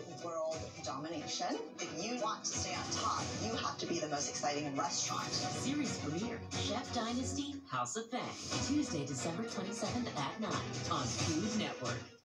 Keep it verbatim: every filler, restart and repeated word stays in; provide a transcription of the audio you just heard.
world domination. If you want to stay on top, you have to be the most exciting restaurant. Series premiere, Chef Dynasty, House of Fang, Tuesday, December twenty-seventh at nine on Food Network.